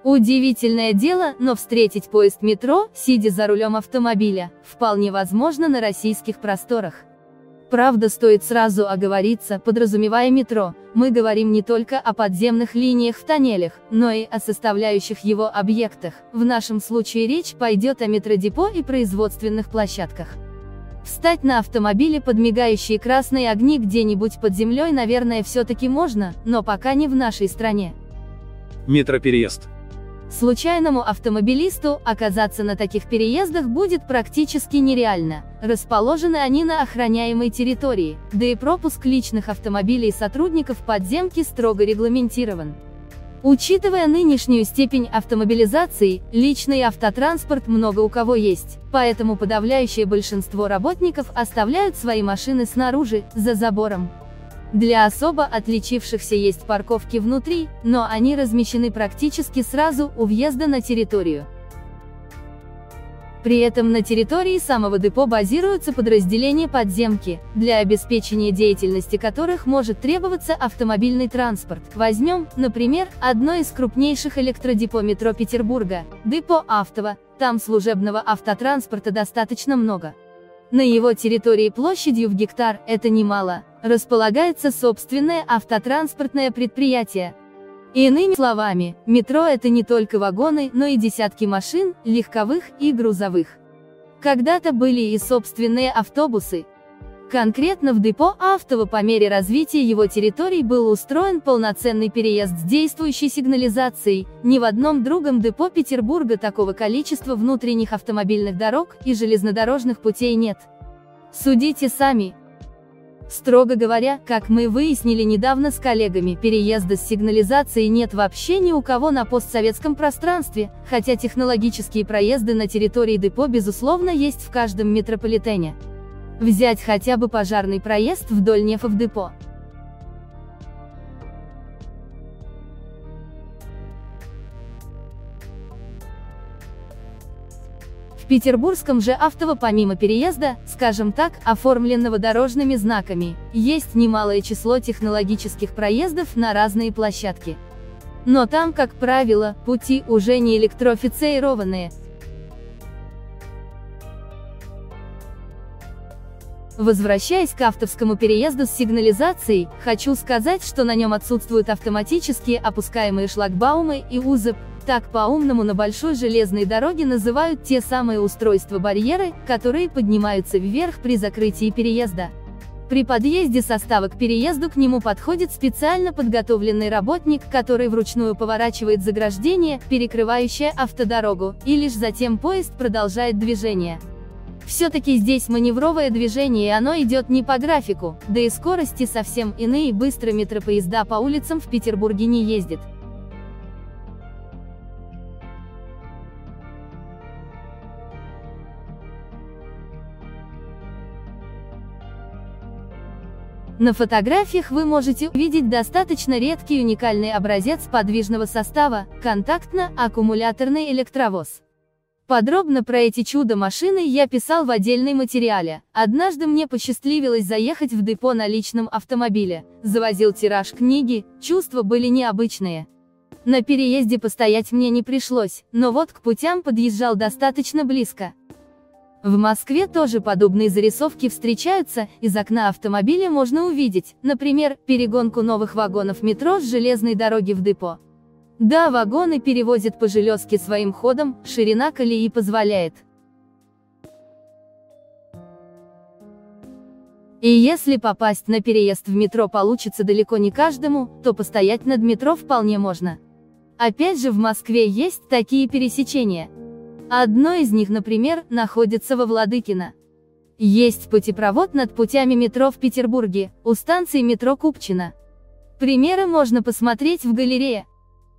Удивительное дело, но встретить поезд метро, сидя за рулем автомобиля, вполне возможно на российских просторах. Правда, стоит сразу оговориться, подразумевая метро, мы говорим не только о подземных линиях в тоннелях, но и о составляющих его объектах. В нашем случае речь пойдет о метродепо и производственных площадках. Встать на автомобиле под мигающие красные огни где-нибудь под землей, наверное, все-таки можно, но пока не в нашей стране. Метропереезд. Случайному автомобилисту оказаться на таких переездах будет практически нереально. Расположены они на охраняемой территории, да и пропуск личных автомобилей сотрудников подземки строго регламентирован. Учитывая нынешнюю степень автомобилизации, личный автотранспорт много у кого есть, поэтому подавляющее большинство работников оставляют свои машины снаружи, за забором. Для особо отличившихся есть парковки внутри, но они размещены практически сразу у въезда на территорию. При этом на территории самого депо базируются подразделения подземки, для обеспечения деятельности которых может требоваться автомобильный транспорт. Возьмем, например, одно из крупнейших электродепо метро Петербурга, депо Автово, там служебного автотранспорта достаточно много. На его территории площадью в гектар, это немало, располагается собственное автотранспортное предприятие. Иными словами, метро — это не только вагоны, но и десятки машин, легковых и грузовых. Когда-то были и собственные автобусы. Конкретно в депо Автово по мере развития его территорий был устроен полноценный переезд с действующей сигнализацией. Ни в одном другом депо Петербурга такого количества внутренних автомобильных дорог и железнодорожных путей нет. Судите сами. Строго говоря, как мы выяснили недавно с коллегами, переезда с сигнализацией нет вообще ни у кого на постсоветском пространстве, хотя технологические проезды на территории депо безусловно есть в каждом метрополитене. Взять хотя бы пожарный проезд вдоль нефов депо. В петербургском же Автово помимо переезда, скажем так, оформленного дорожными знаками, есть немалое число технологических проездов на разные площадки. Но там, как правило, пути уже не электрифицированные. Возвращаясь к автовскому переезду с сигнализацией, хочу сказать, что на нем отсутствуют автоматические опускаемые шлагбаумы и УЗЭП. Так по-умному на большой железной дороге называют те самые устройства-барьеры, которые поднимаются вверх при закрытии переезда. При подъезде состава к переезду к нему подходит специально подготовленный работник, который вручную поворачивает заграждение, перекрывающее автодорогу, и лишь затем поезд продолжает движение. Все-таки здесь маневровое движение, и оно идет не по графику, да и скорости совсем иные, быстро метропоезда по улицам в Петербурге не ездят. На фотографиях вы можете увидеть достаточно редкий уникальный образец подвижного состава – контактно-аккумуляторный электровоз. Подробно про эти чудо-машины я писал в отдельном материале. Однажды мне посчастливилось заехать в депо на личном автомобиле. Завозил тираж книги, чувства были необычные. На переезде постоять мне не пришлось, но вот к путям подъезжал достаточно близко. В Москве тоже подобные зарисовки встречаются, из окна автомобиля можно увидеть, например, перегонку новых вагонов метро с железной дороги в депо. Да, вагоны перевозят по железке своим ходом, ширина колеи позволяет. И если попасть на переезд в метро получится далеко не каждому, то постоять над метро вполне можно. Опять же, в Москве есть такие пересечения. Одно из них, например, находится во Владыкино. Есть путепровод над путями метро в Петербурге, у станции метро Купчино. Примеры можно посмотреть в галерее.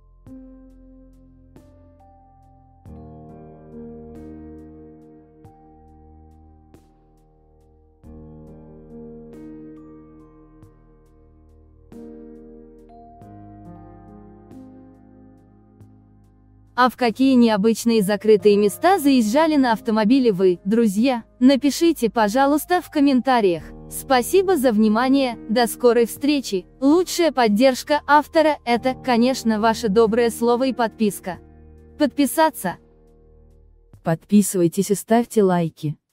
А в какие необычные закрытые места заезжали на автомобиле вы, друзья? Напишите, пожалуйста, в комментариях. Спасибо за внимание, до скорой встречи. Лучшая поддержка автора – это, конечно, ваше доброе слово и подписка. Подписаться. Подписывайтесь и ставьте лайки.